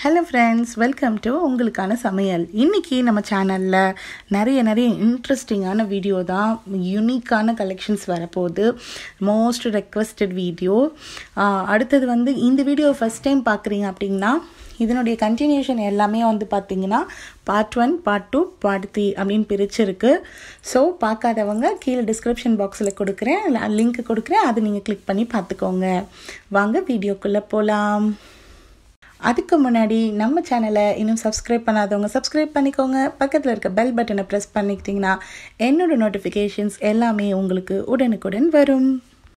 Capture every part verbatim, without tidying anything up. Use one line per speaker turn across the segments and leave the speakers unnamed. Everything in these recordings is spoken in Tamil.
Hello friends, welcome to உங்களுக்கான சமையல். இன்னைக்கு நம்ம சேனல்ல நிறைய நிறைய இன்ட்ரெஸ்டிங்கான வீடியோ தான், யூனிக்கான கலெக்ஷன்ஸ் வரப்போகுது. Most requested video. அடுத்தது வந்து இந்த வீடியோ ஃபர்ஸ்ட் டைம் பார்க்குறீங்க அப்படின்னா இதனுடைய கண்டினியூஷன் எல்லாமே வந்து பார்த்தீங்கன்னா part one part two part three அப்படின்னு பிரிச்சிருக்கு. ஸோ பார்க்காதவங்க கீழே டிஸ்கிரிப்ஷன் பாக்ஸில் கொடுக்குறேன், லிங்க் கொடுக்குறேன், அதை நீங்கள் கிளிக் பண்ணி பார்த்துக்கோங்க. வாங்க வீடியோக்குள்ளே போகலாம். அதுக்கு முன்னாடி நம்ம சேனலை இன்னும் சப்ஸ்கிரைப் பண்ணாதவங்க சப்ஸ்கிரைப் பண்ணிக்கோங்க. பக்கத்தில் இருக்க பெல் பட்டனை ப்ரெஸ் பண்ணிக்கிட்டிங்கன்னா என்னோடய நோட்டிஃபிகேஷன்ஸ் எல்லாமே உங்களுக்கு உடனுக்குடன் வரும்.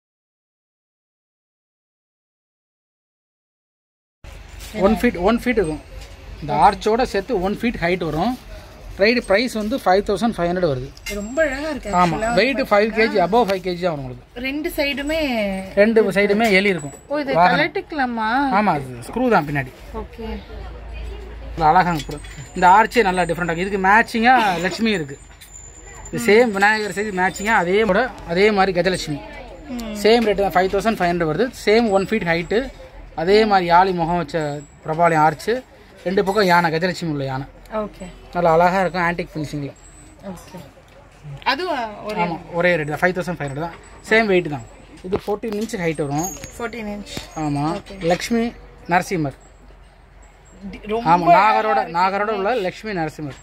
ஒன் ஃபீட் ஒன் ஃபீட் இருக்கும். இந்த ஆர்ச்சோட சேர்த்து ஒன் ஃபீட் ஹைட் வரும். ரைடு ப்ரைஸ் வந்து ஃபைவ் தௌசண்ட் ஃபைவ் ஹண்ட்ரட் வருது.
ரொம்ப அழகாக இருக்கு.
ஆமாம், weight five KG above five KG தான் வரும் உங்களுக்கு.
ரெண்டு சைடுமே
ரெண்டு சைடுமே எலி இருக்கும்.
ஓ, இது கலட்டிக்கலாமா?
ஆமாம், அது ஸ்க்ரூ தான் பின்னாடி.
ஓகே,
அழகாக. இந்த ஆர்ச்சே நல்லா டிஃப்ரெண்டாக. இதுக்கு மேட்சிங்காக லட்சுமி இருக்குது. இது சேம் விநாயகர் சைடு மேட்சிங்காக அதே கூட அதே மாதிரி கஜலட்சுமி சேம் ரேட்டு தான், ஃபைவ் தௌசண்ட் ஃபைவ் ஹண்ட்ரட் வருது. சேம் ஒன் ஃபீட் ஹைட்டு, அதே மாதிரி யாழி முகம் வச்ச பிரபாலயம் ஆர்ச்சு, ரெண்டு பக்கம் யானை, கஜலட்சுமி உள்ள யானை.
ஓகே,
நல்லா அழகாக இருக்கும். ஆன்டிக் ஃபினிஷிங்கில்.
ஓகே, அதுவும்
ஆமாம், ஒரே ரேட் தான், ஃபைவ் தௌசண்ட் ஃபைவ் ஹண்ட்ரட் தான். சேம் வெயிட் தான். இது ஃபோர்டீன் இன்ச் ஹைட் வரும்.
Fourteen inch. ஆமாம்,
லக்ஷ்மி நரசிம்மர். ஆமாம், நாகரோட நாகரோட உள்ள லக்ஷ்மி நரசிம்மர்.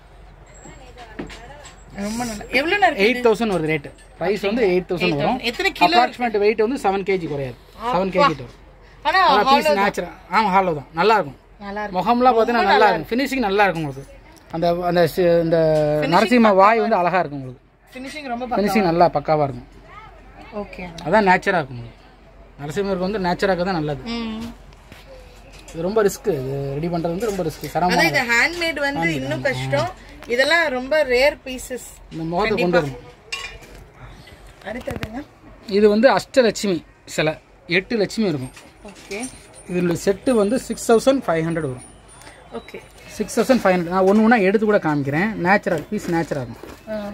ரொம்ப நல்லா. எவ்வளோ நேரம்?
எயிட் தௌசண்ட் வருது ரேட்டு. ப்ரைஸ் வந்து எயிட் தௌசண்ட் வரும்.
எத்தனை கிலோ?
அப்ராக்சிமேட் வெயிட் வந்து செவன் கேஜி குறையாது. செவன் கேஜி வரும். ஆனால் பீஸ் நேச்சுரல். ஆமாம், ஹாலோ தான். நல்லா இருக்கும். முகம்லாம் பார்த்தீங்கன்னா நல்லா இருக்கும். ஃபினிஷிங் நல்லா இருக்கும் உங்களுக்கு. அந்த அந்த இந்த நரசிம்ம வாய் வந்து அழகாக இருக்கும் உங்களுக்கு.
ஃபினிஷிங் ரொம்ப
ஃபினிஷிங் நல்லா பக்காவாக இருக்கும்.
ஓகே,
அதான் நேச்சராக இருக்கும் உங்களுக்கு. நரசிம்மருக்கு வந்து நேச்சராக தான் நல்லது. இது ரொம்ப ரிஸ்க். இது ரெடி பண்ணுறது வந்து ரொம்ப ரிஸ்க்.
சிரமம். இது ஹேண்ட்மேட் வந்து இன்னும் கஷ்டம். இதெல்லாம் ரொம்ப ரேர் பீசஸ்.
இந்த முகத்தை கொண்டு வரணும்.
அடுத்ததுங்க,
இது வந்து அஷ்டலட்சுமி சிலை, எட்டு லட்சுமி இருக்கும்.
ஓகே,
இதில் செட்டு வந்து சிக்ஸ் தௌசண்ட் ஃபைவ் ஹண்ட்ரட் வரும்.
Okay,
six thousand five hundred. நான் ஒன்று ஒன்றா எடுத்து கூட காமிக்கிறேன். நேச்சுரல் பீஸ், நேச்சுரல் இருக்கும்.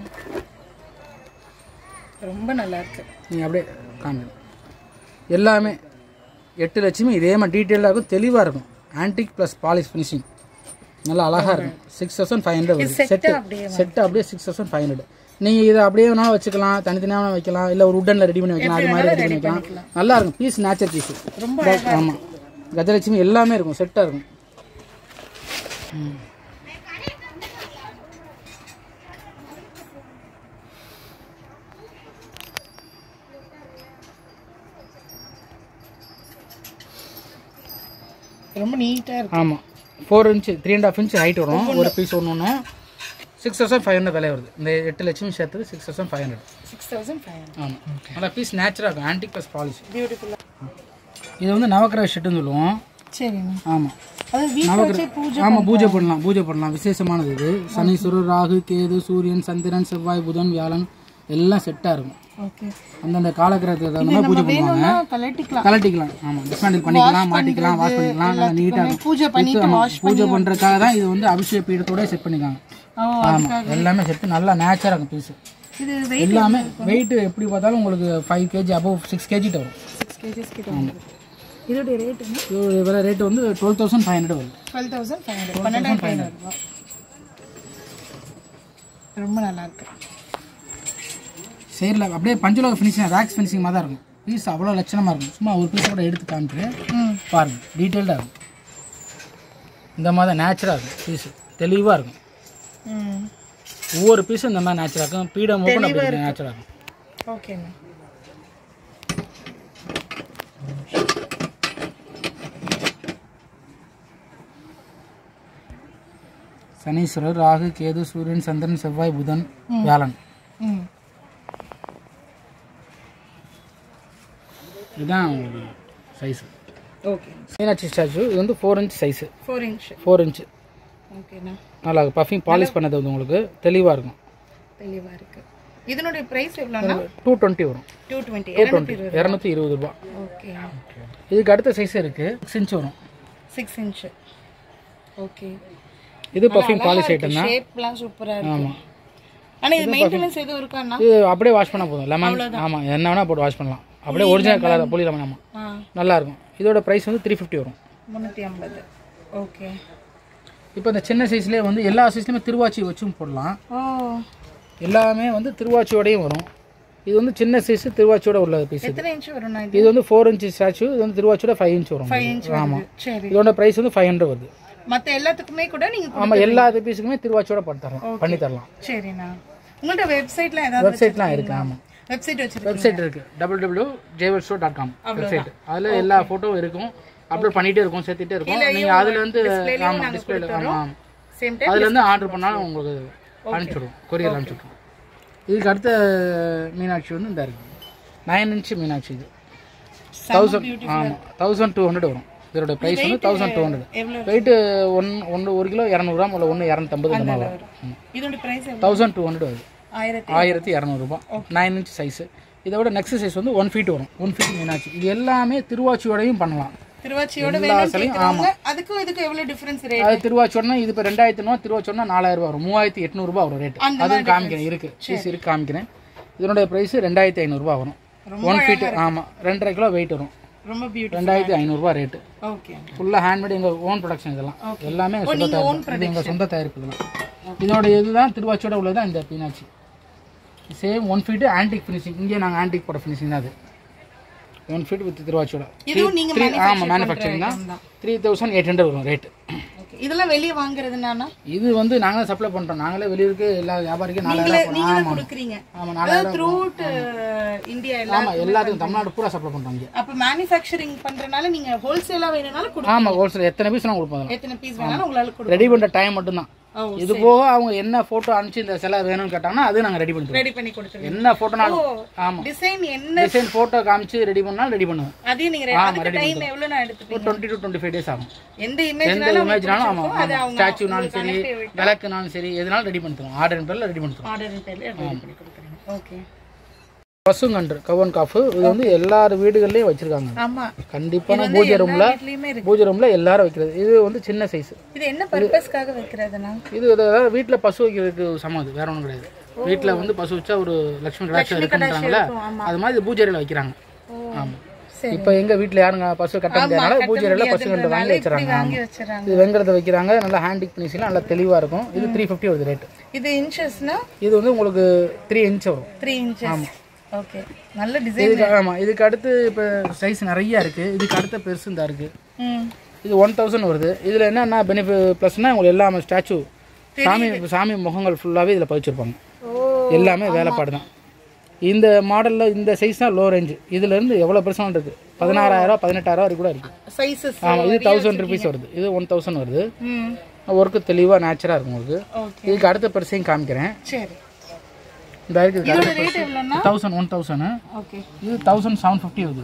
ரொம்ப நல்லா இருக்கு.
நீங்கள் அப்படியே காமிங்க. எல்லாமே எட்டு லட்சுமி இதே மாதிரி டீட்டெயிலாக இருக்கும், தெளிவாக இருக்கும். ஆன்டிக் ப்ளஸ் பாலிஷ் ஃபினிஷிங் நல்லா அழகாக இருக்கும். சிக்ஸ் தௌசண்ட் ஃபைவ் ஹண்ட்ரட் வருது. செட்டு செட்டு அப்படியே சிக்ஸ் தௌசண்ட் ஃபைவ் ஹண்ட்ரட். நீங்கள் இதை அப்படியே வேணாலும் வச்சுக்கலாம், தனித்தனியாக வைக்கலாம், இல்லை ஒரு உட்டனில் ரெடி பண்ணி வைக்கலாம், அது மாதிரி ரெடி பண்ணி வைக்கலாம். நல்லா இருக்கும். Piece nature piece. ஆமாம், கஜலட்சுமி எல்லாமே இருக்கும், செட்டாக இருக்கும். ம்
ரொம்ப நீட்டாக இருக்கு.
ஆமாம், four inch three and half inch height வரும். ஒரு பீஸ் ஒன்று ஒன்று சிக்ஸ் தௌசண்ட் ஃபைவ் ஹண்ட்ரட் விலை வருது. இந்த எட்டு லட்சம் சேர்த்தது six thousand five hundred.
Six thousand five hundred.
ஆமாம், நல்லா பீஸ் நேச்சுராக இருக்கும். Antique plus polish.
பியூட்டிஃபுல்லாக.
இது வந்து நவக்கிரக ஷெட்டுன்னு சொல்லுவோம்.
சரிங்க.
ஆமாம்,
அது வீட்டில் பூஜை.
ஆமாம், பூஜை பண்ணலாம். பூஜை பண்ணலாம். விசேஷமானது இது. சனீஸ்வரர், ராகு, கேது, சூரியன், சந்திரன், செவ்வாய், புதன், வியாழன் எல்லாம் செட்டாக இருக்கும்.
ஓகே,
அந்தந்த காலக்கிரகத்துக்கு தகுந்த மாதிரி பூஜை பண்ணுவாங்க.
கலட்டிக்கலாம்.
கலட்டிக்கலாம். ஆமாம், டிஸ்மேண்டில் பண்ணிக்கலாம், மாட்டிக்கலாம், வாஷ் பண்ணிக்கலாம். நல்லா நீட்டாக
பூஜை பண்ணிட்டு வாஷ்
பூஜை பண்ணுறதுக்காக தான் இது வந்து அபிஷேக பீடத்தோட செட் பண்ணிக்காங்க. ஆமாம், எல்லாமே செட்டு நல்லா நேச்சராக இருக்கும் பீஸு.
இது
எல்லாமே வெயிட் எப்படி பார்த்தாலும் உங்களுக்கு five KG above six KG வரும்.
சிக்ஸ் கேஜிஸ் கிட்ட வரும். இதோட ரேட்டுங்க?
இதோட விலை ரேட்டு வந்து டுவெல் தௌசண்ட் ஃபைவ் ஹண்ட்ரட் வரும்.
Twelve thousand five hundred. பன்னெண்டாயிரத்தி ஐநூறு ரூபா. ரொம்ப நல்லா இருக்கு.
சரில அப்படியே பஞ்சலோக ஃபினிஷிங், வேக்ஸ் ஃபினிஷிங் மாதிரி தான் இருக்கும். பீஸ் அவ்வளோ லட்சணமாக இருக்கும். சும்மா ஒரு பீஸை கூட எடுத்து காமிட்டு பாருங்கள், டீட்டெயில்டாக இருக்கும். இந்த மாதிரி தான் நேச்சுராக இருக்கும். பீஸு தெளிவாக இருக்கும். ஒவ்வொரு பீஸும் இந்த மாதிரி நேச்சுராக இருக்கும். பீடம் ஓப்பன் அப்படி நேச்சுராக இருக்கும்.
ஓகேங்க.
சனீஸ்வரர், ராகு, கேது, சூரியன், சந்திரன், செவ்வாய், புதன், வியாழன். இதுதான் சைஸு.
ஓகே,
மீனாட்சி ஸ்டாச்சு. இது வந்து four inch size.
Four inch.
Four inch.
ஓகேண்ணா.
நல்லா இருக்கும். பஃபிங் பாலிஷ் பண்ணது வந்து உங்களுக்கு தெளிவாக இருக்கும்.
தெளிவாக இருக்குது. இதனுடைய ப்ரைஸ் எவ்வளோண்ணா?
டூ டுவெண்ட்டி வரும்.
டூ டுவெண்ட்டி
டூ டுவெண்ட்டி இரநூத்தி இருபது ரூபா.
ஓகே,
இதுக்கு அடுத்த சைஸ் இருக்குது. சிக்ஸ் இன்ச் வரும்.
Six inch. ஓகே,
இது பஃபிங் பாலிஷ் ஐட்டம் தான்.
ஷேப்லாம் சூப்பராக இருக்கு.
ஆமாம்,
ஆனால் இது மெயின்டெனன்ஸ் எதுவும் இருக்காண்ணா?
இது அப்படியே வாஷ் பண்ணால் போதும். லெமன். ஆமாம், என்ன வேணால் போட்டு வாஷ் பண்ணலாம். அப்படியே ஒரிஜினல் கலர் புளி லெமன். ஆமாம், நல்லா இருக்கும். இதோட ப்ரைஸ் வந்து த்ரீ ஃபிஃப்டி வரும்.
முந்நூற்றி ஐம்பது. ஓகே.
இப்போ இந்த சின்ன சைஸ்லேயே வந்து எல்லா சைஸ்லையுமே திருவாச்சி வச்சும் போடலாம். எல்லாமே வந்து திருவாச்சியோடையும் வரும். இது வந்து சின்ன சைஸ் திருவாச்சியோட உள்ள பீஸ்.
எத்தனை இன்ச் வரும்?
இது வந்து ஃபோர் இன்ச் ஸ்டாச்சு. இது வந்து திருவாச்சியோட ஃபைவ் இன்ச் வரும். ஆமாம். இதோட ப்ரைஸ் வந்து ஃபைவ் ஹண்ட்ரட் வருது.
மற்ற எல்லாத்துக்குமே கூட நீங்கள்
ஆமாம் எல்லா பீஸுக்குமே திருவாச்சியோட பண்ணி தரலாம் பண்ணி தரலாம்.
சரிண்ணா. உங்கள்கிட்ட வெப்சைட்லாம் ஏதாவது?
வெப்சைட்லாம் இருக்குது. ஆமாம்
வெப்சைட் வச்சு
வெப்சைட் இருக்குது. W W jewel store dot com website. அதில் எல்லா ஃபோட்டோவும் இருக்கும். அப்லோட் பண்ணிகிட்டே இருக்கும், சேர்த்துட்டே இருக்கும். நீங்கள் அதில் வந்து ஆமாம் டிஸ்பிளேல ஆமாம் அதில் வந்து ஆர்டர் பண்ணாலும் உங்களுக்கு அனுப்பிச்சுடுவோம், கொரியர் அனுப்பிச்சுடுவோம். இதுக்கு அடுத்த மீனாட்சி வந்து இந்த இருக்குது நைன் இன்ச்சு மீனாட்சி. இது தௌசண்ட் ஆமாம் தௌசண்ட் டூ ஹண்ட்ரட் வரும். இதோட ப்ரைஸ் வந்து thousand two hundred. Weight one ஒன்று ஒரு கிலோ இரநூறுவா இல்லை ஒன்று இரநூத்தம்பது இந்த மாதிரி வரும். தௌசண்ட் டூ ஹண்ட்ரட் வருது. ஆயிரத்தி இரநூறுபா. Nine inch size. இதோட நெக்ஸ்ட் சைஸ் வந்து ஒன் ஃபீட் வரும். One feet Meenakshi. இது எல்லாமே திருவாச்சியோடையும் பண்ணலாம்.
திருவாச்சியோட அதுக்கும் இதுக்கு எவ்வளவு டிஃபரன்ஸ் ரேட்?
அது திருவாச்சியோடனா இது இப்போ ரெண்டாயிரத்தி ஐநூறு, திருவாச்சியோடனா நாலாயிரம் ரூபா வரும். மூவாயிரத்தி எட்நூறுபா வரும் ரேட். அதுவும் காமிக்கிறேன், இருக்கு சீஸ் இருக்கு காமிக்கிறேன். இதனுடைய ப்ரைஸ் ரெண்டாயிரத்தி ஐநூறுபா வரும். ஒன் ஃபீட் ஆமாம் ரெண்டரை கிலோ வெயிட் வரும். ரொம்ப பியூட்டிஃபுல். ரெண்டாயிரத்தி ஐநூறுபா ரேட்டு. ஓகே. ஃபுல்லாக ஹேண்ட்மேட், எங்கள் ஓன் ப்ரொடக்ஷன். இதெல்லாம் எல்லாமே சொந்த தயாரிப்பு, எங்கள் சொந்த தயாரிப்பு இதெல்லாம். இதோட இதுதான் திருவாச்சியோட உள்ளதான் இந்த Meenakshi. Same one feet antique finishing. இங்கே நாங்கள் ஆன்டிக் போட ஃபினிஷிங் தான் அது. ஒன் ஃபீட் வித் திருவாச்சியோட. ஆமாம் மேனுஃபேக்சரிங் தான். த்ரீ தௌசண்ட் எயிட் ஹண்ட்ரட் வரும் ரேட்டு.
இதெல்லாம் வெளியே வாங்குறதுனா
இது வந்து நாங்களே சப்ளை பண்ணுறோம். நாங்களே வெளியூருக்கு எல்லா வியாபாரிக்கும் நாலாயிரம். ஆமாம் ஆமாம் நாலாயிரம் த்ரூட்
இந்தியா.
ஆமாம் எல்லாத்துக்கும் தமிழ்நாடு பூரா சப்ளை பண்ணுறாங்க.
அப்போ மேனுஃபேக்சரிங் பண்ணுறதுனால நீங்கள் ஹோல்சேலாக வேணும்னாலும் கொடுங்க.
ஆமாம் ஹோல்சேல் எத்தனை பீஸ் நான் கொடுப்போம்.
எத்தனை பீஸ் வேணாலும் உங்களால் கொடுங்க.
ரெடி பண்ணுற டைம் மட்டும்தான். இது போக அவங்க என்ன போட்டோ அனுப்பிச்சு இந்த சிலை வேணும்னு கேட்டாங்கன்னா அது நாங்கள் ரெடி பண்ணுவோம்.
ரெடி பண்ணி கொடுத்துருவோம்.
என்ன போட்டோனாலும் ஆமாம் டிசைன் என்ன டிசைன் போட்டோ காமிச்சு ரெடி பண்ணாலும் ரெடி பண்ணுவோம்.
அதையும் நீங்கள் அதுக்கு டைம் எவ்வளோ நான் எடுத்துப்பீங்க?
ஒரு twenty to twenty five days ஆகும்.
எந்த இமேஜ்
எந்த இமேஜ்னாலும் ஆமாம் ஸ்டாச்சுனாலும் சரி விளக்குனாலும் சரி எதுனாலும் ரெடி பண்ணிடுவோம். ஆர்டர் பேரில் ரெடி பண்ணிடுவோம்.
ஆர்டர் பேரில் ரெடி பண்ணி கொடுக்குறீங்க. ஓகே.
பசுங்கன்று கவன் காஃபு இது வந்து எல்லார் வீடுகள்லையும் வச்சிருக்காங்க.
ஆமா
கண்டிப்பான பூஜை ரூம்ல பூஜை ரூம்ல எல்லாரும் வைக்கிறது. இது வந்து சின்ன சைஸ்.
இது என்ன பர்பஸ்க்காக வைக்கிறதுனா?
இது அதாவது வீட்டுல பசு வைக்கிறதுக்கு சமம். அது வேற ஒன்றும் கிடையாது. வீட்டுல வந்து பசு வச்சா ஒரு லட்சுமி கடாட்சம் இருக்குன்றாங்களே அது மாதிரி பூஜை அறையில வைக்கிறாங்க. ஆமா இப்போ எங்க வீட்டுல யாருங்க பசு கட்ட முடியாதனால பூஜை அறையில பசுங்கன்று வாங்கி வச்சிடறாங்க. இது வெங்கலத்தை வைக்கிறாங்க. நல்லா ஹேண்டிக் பினிஷிங் நல்லா தெளிவா இருக்கும். இது த்ரீ ஃபிஃப்டி வருது ரேட்.
இது இன்ச்சஸ்னா இது
வந்து உங்களுக்கு த்ரீ இன்ச் வரும்.
Three inches. ஆமா ஓகே. நல்ல டிசைன்.
ஆமா இதுக்கு அடுத்து இப்போ சைஸ் நிறைய இருக்கு. இதுக்கு அடுத்த பெருசு தான் இருக்கு. இது ஒன் தௌசண்ட் வருது. இதுல என்னன்னா பெனிஃபிட் ப்ளஸ்னா உங்களுக்கு எல்லாமே ஸ்டாச்சு சாமி சாமி முகங்கள் ஃபுல்லாவே இதுல பதிச்சிருப்பாங்க. எல்லாமே வேலைப்பாடு தான். இந்த மாடல்ல இந்த சைஸ் தான் லோ ரேஞ்ச். இதுல இருந்து எவ்வளவு பெருசான இருக்கு? பதினாறாயிரம் பதினெட்டாயிரம் வரைக்கும் கூட இருக்கு சைஸஸ். ஆமா இது தௌசண்ட் ருபீஸ் வருது. இது ஒன் தௌசண்ட் வருது. ஒர்க்கு தெளிவா நேச்சுரா இருக்கும் உங்களுக்கு. இதுக்கு அடுத்த பெருசையும் காமிக்கிறேன். சரி. இந்த தௌசண்ட் ஒன் தௌசண்ட் இது தௌசண்ட் செவன் ஃபிஃப்டி வருது.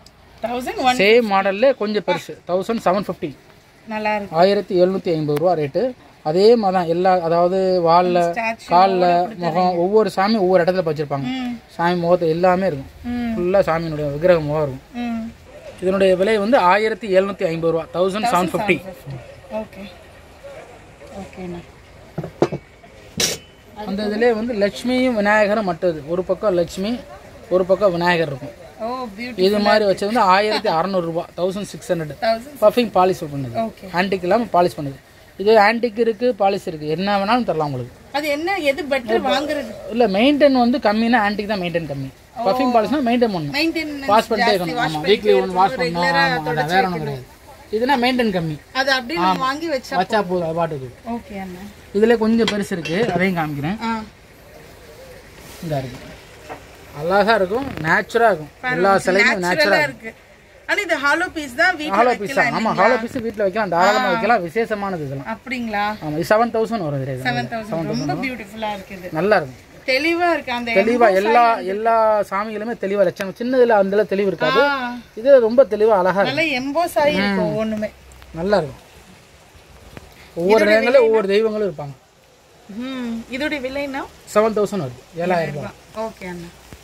சேம் மாடல்ல கொஞ்சம் பெருசு தௌசண்ட் செவன் ஃபிஃப்டி. நல்லா இருக்கு. ஆயிரத்தி எழுநூத்தி ஐம்பது ரூபா ரேட்டு. அதே மாதிரி தான் எல்லா அதாவது வால்ல காலில் முகம் ஒவ்வொரு சாமி ஒவ்வொரு இடத்துல வச்சிருப்பாங்க. சாமி முகத்தை எல்லாமே இருக்கும். ஃபுல்லாக சாமியினுடைய விக்கிரக முகம் இருக்கும். இதனுடைய விலை வந்து ஆயிரத்தி எழுநூத்தி ஐம்பது ரூபா தௌசண்ட் செவன் ஃபிஃப்டி. ஓகே ஓகேண்ணா. அந்த இதுலேயே வந்து லட்சுமியும் விநாயகரும் மட்டும். ஒரு பக்கம் லட்சுமி ஒரு பக்கம் விநாயகர் இருக்கும். இது மாதிரி வச்சது வந்து ஆயிரத்தி அறநூறுபா thousand six hundred. Buffing polish பண்ணுது. ஆன்டிக் இல்லாமல் பாலிஷ் பண்ணுது. இது ஆன்டிக் இருக்கு பாலிஷ் இருக்கு என்ன வேணாலும் தரலாம் உங்களுக்கு.
அது என்ன எது பெட்டர் வாங்குறது?
இல்ல மெயின்டைன் வந்து கம்மினா ஆன்டிக் தான் மெயின்டைன் கம்மி. பஃபிங் பாலிஷ்னா மெயின்டைன் பண்ணணும். வாஷ் பண்ணிட்டே இருக்கணும். ஆமா வீக்லி ஒன் வாஷ் பண்ணணும். ஆமா அது வேற ஒன்றும் கிடையாது. இதுனா மெயின்டைன் கம்மி. அது அப்படியே நம்ம வாங்கி வச்சா வச்சா போதும் அது பாட்டுக்கு. ஓகே அண்ணா. இதுல கொஞ்சம் பெருசு இருக்கு அதையும் காமிக்கிறேன். இந்த இருக்கு அழகா இருக்கும் நேச்சுரலா இருக்கும். எல்லா சிலையும் நேச்சுரலா இருக்கு.
ஆனா இது ஹாலோ பீஸ் தான் வீட்ல
ஹாலோ பீஸ் தான். ஆமா ஹாலோ பீஸ் வீட்ல வைக்கலாம் தாராளமா வைக்கலாம். விசேஷமானது இதெல்லாம்.
அப்படிங்களா? ஆமா
இது செவன் தௌசண்ட் வரும்.
செவன் தௌசண்ட் ரொம்ப பியூட்டிஃபுல்லா இருக்கு. இது
நல்லா இருக்கும்.
தெளிவா இருக்கு. அந்த
தெளிவா எல்லா எல்லா சாமிகளுமே தெளிவா லட்சணம். சின்னதுல அந்த தெளிவு இருக்காது. இது ரொம்ப தெளிவா அழகா இருக்கு.
நல்ல எம்போஸ் ஆகி இருக்கு ஒண்ணுமே.
நல்லா இருக்கும். ஒவ்வொரு இடங்கள்ல ஒவ்வொரு தெய்வங்களும் இருப்பாங்க.
ம் இதோட விலைனா
செவன் தௌசண்ட் வருது. ஏழாயிரம் ரூபாய்.
ஓகே அண்ணா.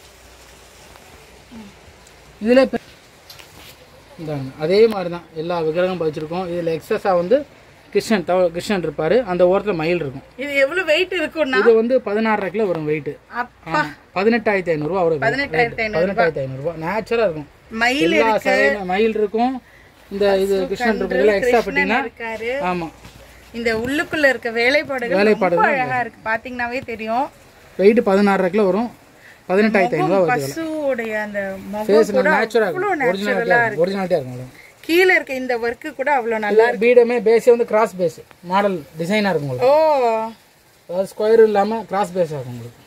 இதுல இந்த அதே மாதிரி தான் எல்லா விக்கிரகம் பதிச்சிருக்கோம். இதுல எக்ஸஸா வந்து கிருஷ்ணன் கிருஷ்ணன் இருப்பாரு. அந்த ஓரத்துல மயில் இருக்கும்.
இது எவ்வளவு வெயிட் இருக்கும்னா
இது வந்து பதினாறரை கிலோ வரும் வெயிட். பதினெட்டாயிரத்தி ஐநூறு ரூபா வரும். பதினெட்டாயிரத்தி ஐநூறு ரூபாய் நேச்சுரலா இருக்கும். மயில் மயில் இருக்கும். இந்த இது கிருஷ்ணன் இருக்குல்ல எக்ஸ்ட்ரா ஃபிட்டிங்னா
இருக்காரு.
ஆமா
இந்த உள்ளுக்குள்ள இருக்க வேலைப்பாடுகள் ரொம்ப அழகா இருக்கு. பாத்தீங்கன்னாவே தெரியும்.
வெயிட் பதினாறு கிலோ வரும். பதினெட்டாயிரத்து ஐநூறு ரூபாய் வருது.
பசுவோட அந்த முகம் கூட அவ்வளவு நேச்சுரலா இருக்கு.
ஒரிஜினாலிட்டியா இருக்கும்.
கீழ இருக்க இந்த வர்க் கூட அவ்வளவு நல்லா இருக்கு.
பீடமே பேஸ் வந்து கிராஸ் பேஸ் மாடல் டிசைனா இருக்கும் உங்களுக்கு.
ஓ
அதாவது ஸ்கொயர் இல்லாம கிராஸ் பேஸ் ஆகும் உங்களுக்கு.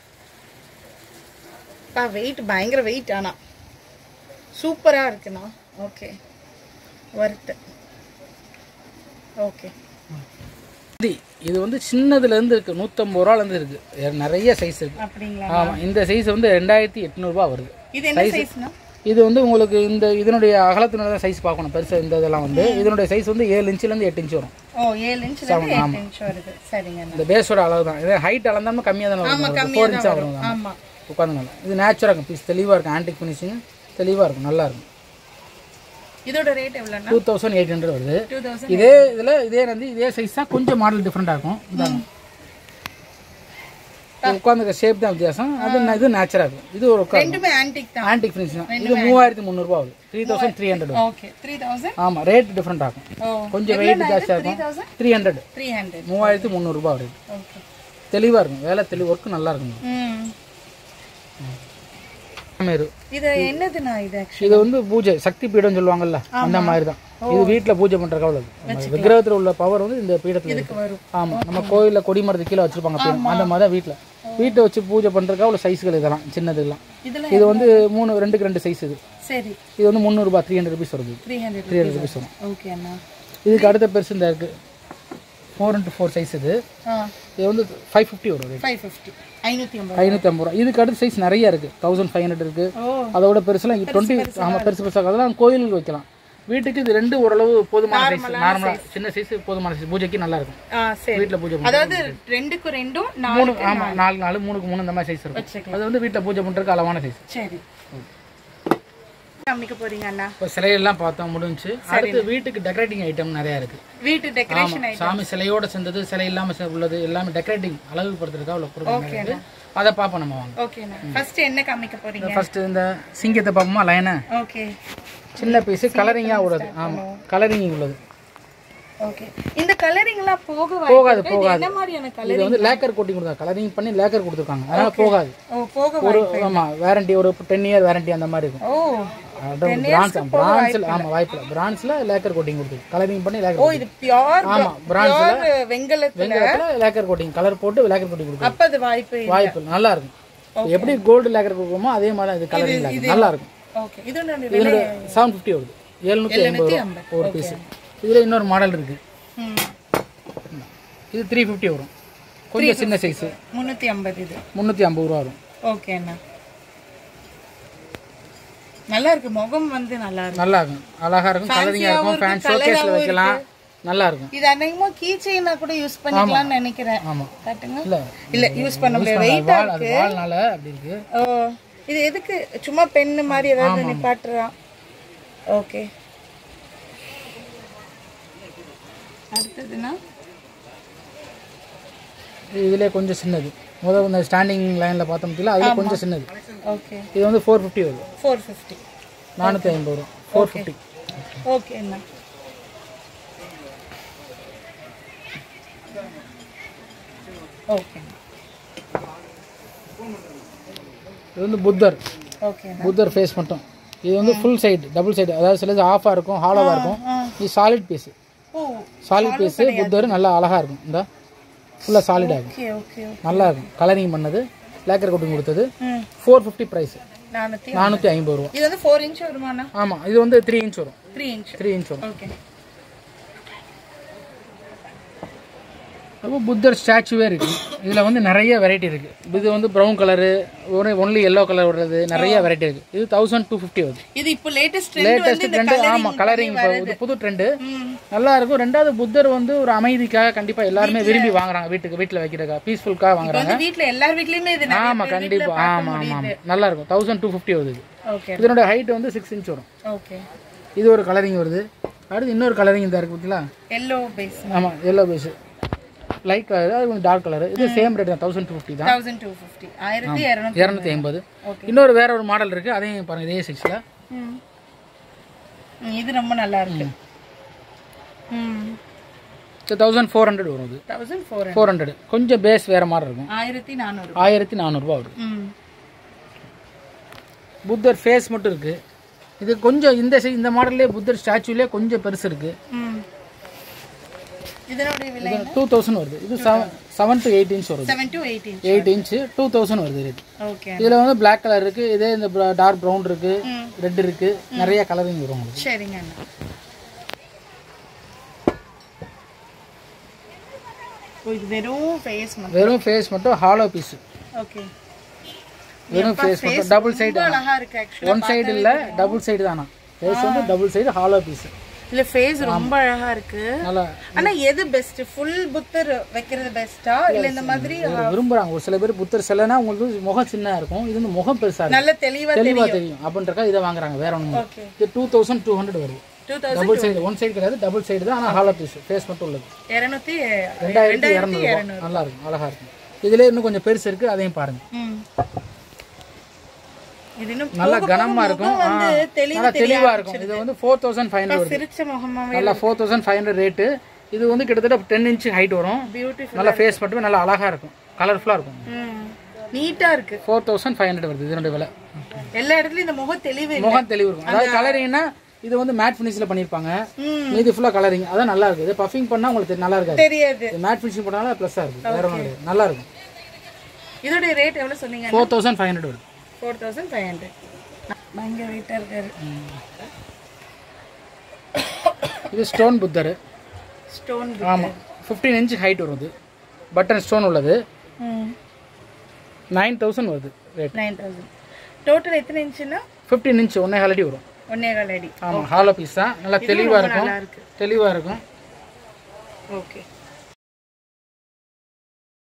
பா வெயிட் பயங்கர வெயிட் ஆனா சூப்பரா இருக்குண்ணா. ஓகே வர்த். ஓகே
இது வந்து சின்னதுல இருந்து இருக்கு. நூத்தம்பது ரூபால இருந்து இருக்கு. நிறைய சைஸ் இருக்கு.
அப்படிங்களா?
ஆமா இந்த சைஸ் வந்து ரெண்டாயிரத்தி எட்நூறு ரூபாய் வருது.
இது என்ன சைஸ்னா?
இது வந்து உங்களுக்கு இந்த இதனுடைய அகலத்தினுடைய சைஸ் பார்க்கணும். பெருசா இந்த இதெல்லாம் வந்து இதனுடைய சைஸ் வந்து ஏழு இன்ச்ல இருந்து எட்டு இன்ச் வரும்.
ஓ ஏழு இன்ச்ல இருந்து எட்டு இன்ச் வருது. சரிங்க.
இந்த பேஸோட அளவு தான். இது ஹைட் அளந்தாம கம்மியா தான் வரும். நாலு இன்ச் வரும். ஆமா உட்கார்ந்தனால இது நேச்சுரலா இருக்கும். பீஸ் தெளிவா இருக்கும். ஆன்டிக் ஃபினிஷிங் தெளிவா இருக்கும். நல்லா இருக்கும். இதோட ரேட் எவ்வளவுனா? ரெண்டாயிரத்து எண்ணூறு வருது. இதே இதுல இதே வந்து இதே சைஸ் தான். கொஞ்சம் மாடல் டிஃபரெண்டா இருக்கும். இதாங்க உட்கார்ந்துக்க ஷேப் தான் வித்தியாசம். அது இது நேச்சுரலா இருக்கும். இது ஒரு
ரெண்டுமே ஆன்டிக் தான்.
ஆன்டிக் ஃபினிஷிங் தான். இது மூவாயிரத்து முந்நூறு ரூபாய் வருது. மூவாயிரத்து மூன்று
ஓகே மூவாயிரம்.
ஆமா ரேட் டிஃபரெண்ட் ஆகும். கொஞ்சம் வெயிட் ஜாஸ்தியா இருக்கும். மூவாயிரம் மூவாயிரத்து முந்நூறு ரூபாய் வருது.
ஓகே
தெளிவா இருக்கும். வேலை தெளிவு ஒர்க் நல்லா இருக்கும்.
ம் இது என்னதுனா? இது
இது வந்து பூஜை சக்தி பீடம் சொல்லுவாங்கல்ல அந்த மாதிரி தான். இது வீட்ல பூஜை பண்றதுக்கு அவ்வளவு. விக்கிரகத்துல உள்ள பவர் வந்து இந்த பீடத்துல இருக்கு. ஆமா நம்ம கோயில்ல கொடி மரத்து கீழே வச்சிருப்பாங்க அந்த மாதிரி தான் வீட்ல வீட்டை வச்சு பூஜை பண்றதுக்கு அவ்வளவு சைஸ்கள் இதெல்லாம் சின்னதுலாம். இது வந்து மூணு ரெண்டுக்கு ரெண்டு சைஸ் இது. சரி இது வந்து முந்நூறு ரூபாய் த்ரீ ஹண்ட்ரட் ருபீஸ் வருது. த்ரீ ஹண்ட்ரட் ருபீஸ் வரும். ஓகே அண்ணா. இதுக்கு அடுத்த பெருசு இந்த இருக்கு ஃபோர் இன்ட்டு ஃபோர் சைஸ். இது இது வந்து ஃபைவ் ஃபிஃப்டி வரும். ஃபைவ் ஃபிஃப்டி ஐநூற்றி ஐம்பது ரூபா. இதுக்கு அடுத்த சைஸ் நிறைய இருக்கு. தௌசண்ட் ஃபைவ் ஹண்ட்ரட் இருக்கு. அதோட பெருசுலாம் டுவெண்ட்டி ஆமா பெருசு பெருசாக அதெல்லாம் கோயிலுக்கு வைக்கலாம். வீட்டுக்கு இது ரெண்டு ஓரளவு போதுமான சைஸ். நார்மலா சின்ன சைஸ் போதுமான சைஸ். பூஜைக்கு நல்லா இருக்கும். வீட்ல பூஜை பண்ணுறது அதாவது ரெண்டுக்கு ரெண்டும் மூணு ஆமா நாலு நாலு மூணுக்கு மூணு இந்த மாதிரி சைஸ் இருக்கும். அது வந்து வீட்ல பூஜை பண்றதுக்கு அளவான சைஸ். சரி காமிக்க போறீங்க அண்ணா? இப்போ சிலையெல்லாம் பார்த்தோம் முடிஞ்சு. அடுத்து வீட்டுக்கு டெக்கரேட்டிங் ஐட்டம் நிறைய இருக்கு. வீட்டு டெக்கரேஷன் ஐட்டம் சாமி சிலையோட சேர்ந்தது சிலை இல்லாம உள்ளது எல்லாமே டெக்கரேட்டிங் அழகுபடுத்துறதுக்காக உள்ள பொருட்கள். அத பாப்போம் நம்ம வாங்க. ஓகேண்ணா. ஃபர்ஸ்ட் என்ன காமிக்க போறீங்க? ஃபர்ஸ்ட் இந்த சிங்கத்தை பாப்போமா லைனா? ஓகே சின்ன பீஸ் கலரிங்கா உள்ளது. ஆமா கலரிங் உள்ளது. ஓகே இந்த கலரிங்லாம் போக போகாது போகாது. என்ன மாதிரியான கலரிங்? இது வந்து லேக்கர் கோட்டிங் கொடுத்தா கலரிங் பண்ணி லேக்கர் கொடுத்துருக்காங்க. அதனால போகாது. ஓ போக ஒரு ஆமா வாரண்டி ஒரு பத்து இயர் வாரண்டி அந்த மாதிரி இருக்கும். ஓ பிரான்ஸ் பிரான்ஸ்ல ஆமா வாய்ப்பு பிரான்ஸ்ல லேக்கர் கோட்டிங் கொடுத்து கலரிங் பண்ணி லேக்கர். ஓ இது பியூர் ஆமா பிரான்ஸ்ல வெங்கலத்துல வெங்கலத்துல லேக்கர் கோட்டிங் கலர் போட்டு லேக்கர் கோட்டிங் கொடுத்து. அப்ப அது வாய்ப்பு வாய்ப்பு நல்லா இருக்கும். எப்படி கோல்டு லேக்கர் கொடுக்குமோ அதே மாதிரி இது கலரிங் லேக்கர் நல்லா இருக்கும். ஓகே இதோட விலை ஏழு ஐம்பது வருது. எழுநூற்று ஐம்பது ஒரு பீஸ். இதுல இன்னொரு மாடல் இருக்கு. இது மூன்று ஐம்பது வரும். கொஞ்சம் சின்ன சைஸ். முந்நூற்று ஐம்பது இது. முந்நூற்று ஐம்பது ரூபாய் வரும். ஓகே அண்ணா. நல்லா இருக்கு. முகம் வந்து நல்லா இருக்கு. நல்லா இருக்கும். அழகா இருக்கும். கலரிங்கா இருக்கும். ஃபேன் ஷோகேஸ்ல வைக்கலாம். நல்லா இருக்கும். இது அன்னைக்குமா கீ செயினா கூட யூஸ் பண்ணிக்கலாம்னு நினைக்கிறேன். ஆமா காட்டுங்க. இல்ல இல்ல யூஸ் பண்ண முடியாது. வெயிட்டா இருக்கு. வால்னால அப்படி இருக்கு. ஓ இது எதுக்கு? சும்மா பென் மாதிரி ஏதாவது நிப்பாட்றா. ஓகே அடுத்ததுனா இதுல கொஞ்சம் சின்னது. முதல்ல இந்த ஸ்டாண்டிங் லைன்ல பார்த்தோம் பார்த்தீங்களா அதுல கொஞ்சம் சின்னது. ஓகே இது வந்து நானூற்று ஐம்பது வருது. நானூற்று ஐம்பது நானூற்று ஐம்பது வரும். நானூற்று ஐம்பது ஓகே அண்ணா. ஓகே இது வந்து புத்தர். ஓகே புத்தர் ஃபேஸ் மட்டும். இது வந்து ஃபுல் சைடு டபுள் சைடு அதாவது சிலது ஆஃபா இருக்கும் ஹாலோவா இருக்கும். இது சாலிட் பீஸ். ஓ சாலிட் பீஸ் புத்தர் நல்லா அழகா இருக்கும். இந்த ஃபுல்லா சாலிடா இருக்கும். ஓகே ஓகே நல்லா இருக்கும். கலரிங் பண்ணது லேக்கர் கோட்டிங் கொடுத்தது. நானூற்று ஐம்பது பிரைஸ். நானூற்று ஐம்பது ரூபாய். இது வந்து நான்கு இன்ச் வருமானா? ஆமா இது வந்து மூன்று இன்ச் வரும். மூன்று இன்ச் மூன்று இன்ச் வரும். ஓகே அப்போ புத்தர் ஸ்டாச்சுவே இருக்கு. இதுல வந்து நிறைய வெரைட்டி இருக்கு. இது வந்து brown colour only yellow colour வருது. நிறைய வெரைட்டி இருக்கு. இது ஆயிரத்து இருநூற்று ஐம்பது வருது. இது இப்போ லேட்டஸ்ட் ட்ரெண்ட் லேட்டஸ்ட் ட்ரெண்ட். ஆமா கலரிங் இது புது ட்ரெண்ட். நல்லா இருக்கும். ரெண்டாவது புத்தர் வந்து ஒரு அமைதிக்காக கண்டிப்பா எல்லாரும் விரும்பி வாங்குறாங்க. வீட்டுக்கு வீட்ல வைக்கிறதுக்காக பீஸ்ஃபுல்காக வாங்குறாங்க. வீட்ல எல்லார் வீட்லயுமே இது ஆமா கண்டிப்பா ஆமா ஆமா நல்லா இருக்கும். ஆயிரத்து இருநூற்று ஐம்பது வருது. ஓகே இதனோட ஹைட் வந்து ஆறு இன்ச் வரும். ஓகே இது ஒரு கலரிங் வருது. அடுத்து இன்னொரு கலரிங் இந்த இருக்கு பாத்தீங்களா? Yellow base. ஆமா எல்லோ பேஸ் லைட் கலர் அது கொஞ்சம் டார்க் கலர். இது சேம் ரேட் தான் ஆயிரத்து இருநூற்று ஐம்பது தான். ஆயிரத்து இருநூற்று ஐம்பது. இன்னொரு வேற ஒரு மாடல் இருக்கு. அதையும் பாருங்க இதே சைஸ்ல.
இது ரொம்ப நல்லா இருக்கு. ம்
தௌசண்ட் ஃபோர் ஹண்ட்ரட் வரும். இது
தௌசண்ட் ஃபோர்
ஃபோர் ஹண்ட்ரட் கொஞ்சம் பேஸ் வேறு மாதிரி இருக்கும்.
ஆயிரத்தி நானூறு
ஆயிரத்தி நானூறுரூவா வரும்.
ம்
புத்தர் ஃபேஸ் மட்டும் இருக்குது. இது கொஞ்சம் இந்த இந்த மாடல்லே புத்தர் ஸ்டாச்சுலே கொஞ்சம் பெருசு இருக்குது.
ம் இதனோட விலை
டூ தௌசண்ட் வருது. இது செவன் டு எயிட் இன்ச் வருது.
Seven to eight inch
eight inch two thousand வருது ரேட்.
ஓகே.
இதில் வந்து பிளாக் கலர் இருக்குது, இதே இந்த டார்க் ப்ரௌன் இருக்குது, ரெட் இருக்குது, நிறைய கலரிங் வரும் உங்களுக்கு.
சரிங்க அண்ணா. இது வெறும் ஃபேஸ் மட்டும்
வெறும் ஃபேஸ் மட்டும் ஹாலோ பீஸ்.
ஓகே.
வெறும் ஃபேஸ் மட்டும் டபுள் சைடு.
அழகா இருக்கு एक्चुअली.
ஒன் சைடு இல்ல டபுள் சைடு தானா. ஃபேஸ் வந்து டபுள் சைடு ஹாலோ பீஸ்.
இல்ல ஃபேஸ் ரொம்ப அழகா இருக்கு.
நல்லா.
ஆனா எது பெஸ்ட்? ஃபுல் புத்தர் வைக்கிறது பெஸ்டா இல்ல இந்த மாதிரி
விரும்புறாங்க ஒரு சில பேர் புத்தர் சிலைனா உங்களுக்கு முகம் சின்னதா இருக்கும், இது வந்து முகம் பெருசா இருக்கும்,
நல்ல தெளிவா
தெளிவா தெரியும் அப்படின்றக்க இத வாங்குறாங்க. வேற ஒண்ணும் இல்ல. இது டூ தௌசண்ட் டூ ஹண்ட்ரட் வருது. டபுள் சைடு ஒன் சைடு கிடையாது, டபுள் சைடு தான். ஆனா ஹாலோ பீஸ் ஃபேஸ் மட்டும் உள்ளது. ரெண்டாயிரத்தி இருநூறு. நல்லா இருக்கும், அழகா இருக்கும். இதுல இன்னும் கொஞ்சம் பெருசு இருக்கு, அதையும் பாருங்க.
இது இன்னும்
நல்ல கனமா இருக்கும், நல்ல தெளிவா இருக்கும். இது வந்து four thousand five hundred வருது.
சிரிச்ச முகமாவே
நல்ல four thousand five hundred rate. இது வந்து கிட்டத்தட்ட ten inch ஹைட் வரும். நல்ல ஃபேஸ் மட்டும் நல்ல அழகா இருக்கும், கலர்ஃபுல்லா இருக்கும்,
நீட்டா இருக்கு.
four thousand five hundred வருது இதோட விலை.
எல்லா இடத்துலயும் இந்த முகம் தெளிவு இல்ல.
முகம் தெளிவு இருக்கும். அதாவது கலரிங்னா இது வந்து மேட் ஃபினிஷ்ல பண்ணிருப்பாங்க, மீதி ஃபுல்லா கலரிங். அதான் நல்லா இருக்கு. இது பஃபிங் பண்ணா உங்களுக்கு நல்லா இருக்காது,
தெரியாது.
மேட் ஃபினிஷிங் பண்ணால ப்ளஸ்ஸா இருக்கு, வேற ஒண்ணும் இல்ல, நல்லா இருக்கும்.
இதோட ரேட் எவ்வளவு சொன்னீங்க?
four thousand five hundred வருது.
four thousand five hundred. பயங்கர வெயிட்டா இருக்காரு.
இது ஸ்டோன் புத்தர்.
ஸ்டோன் புத்தர்.
ஆமா, fifteen inch ஹைட் வருது, பட்டன் ஸ்டோன் உள்ளது. nine thousand வருது ரேட்.
nine thousand. டோட்டல் எத்தனை இன்ச்னா?
fifteen inch ஒன்னே கால் அடி வரும்.
ஒன்னே கால் அடி.
ஆமா, ஹாலோ பீஸ் தான். நல்லா தெளிவா இருக்கும், தெளிவா இருக்கும்.
ஓகே.